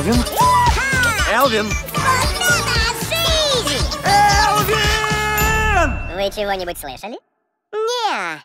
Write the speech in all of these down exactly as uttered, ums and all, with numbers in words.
Элвин? Элвин! Элвин! Вы чего-нибудь слышали? Не.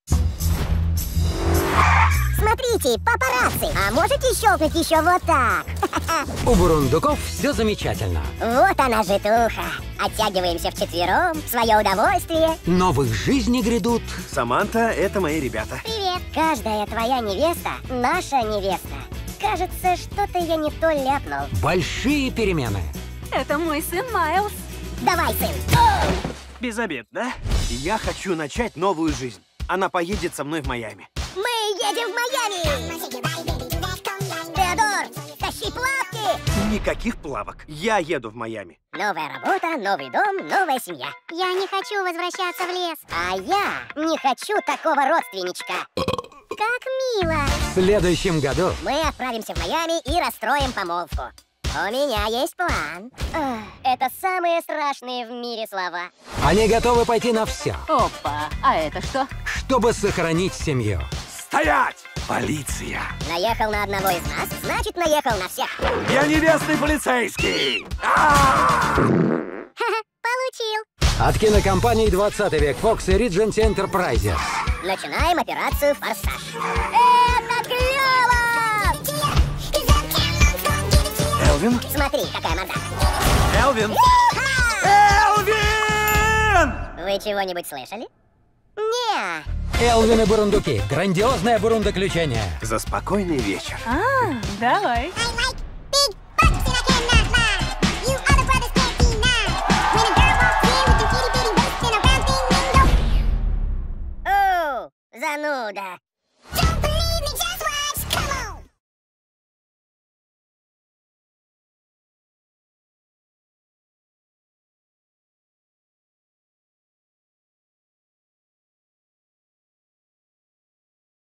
Смотрите, папарацци. А можете щелкнуть еще вот так? У бурундуков все замечательно. Вот она житуха. Оттягиваемся вчетвером, в свое удовольствие. Но в их жизни грядут... Саманта, это мои ребята. Привет. Каждая твоя невеста — наша невеста. Кажется, что-то я не то ляпнул. большие перемены. Это мой сын Майлз. Давай, сын. Без обед, да? Я хочу начать новую жизнь. Она поедет со мной в Майами. Мы едем в Майами! Теодор, тащи плавки! Никаких плавок. Я еду в Майами. Новая работа, новый дом, новая семья. Я не хочу возвращаться в лес. А я не хочу такого родственничка. Как мило. В следующем году Мы отправимся в Майами и расстроим помолвку. У меня есть план. Ах, это самые страшные в мире слова. они готовы пойти на все, Опа, а это что? чтобы сохранить семью. Стоять! Полиция! Наехал на одного из нас, значит, наехал на всех. Я невестный полицейский! Ха-ха, получил. От кинокомпании «двадцатый век» Fox и Regency Enterprises. Начинаем операцию «Форсаж». Это клево! Элвин? Смотри, какая морда. Элвин! Элвин! Вы чего-нибудь слышали? Не. Элвин и бурундуки. Грандиозное бурундуключение. За спокойный вечер. А, давай. О, зануда.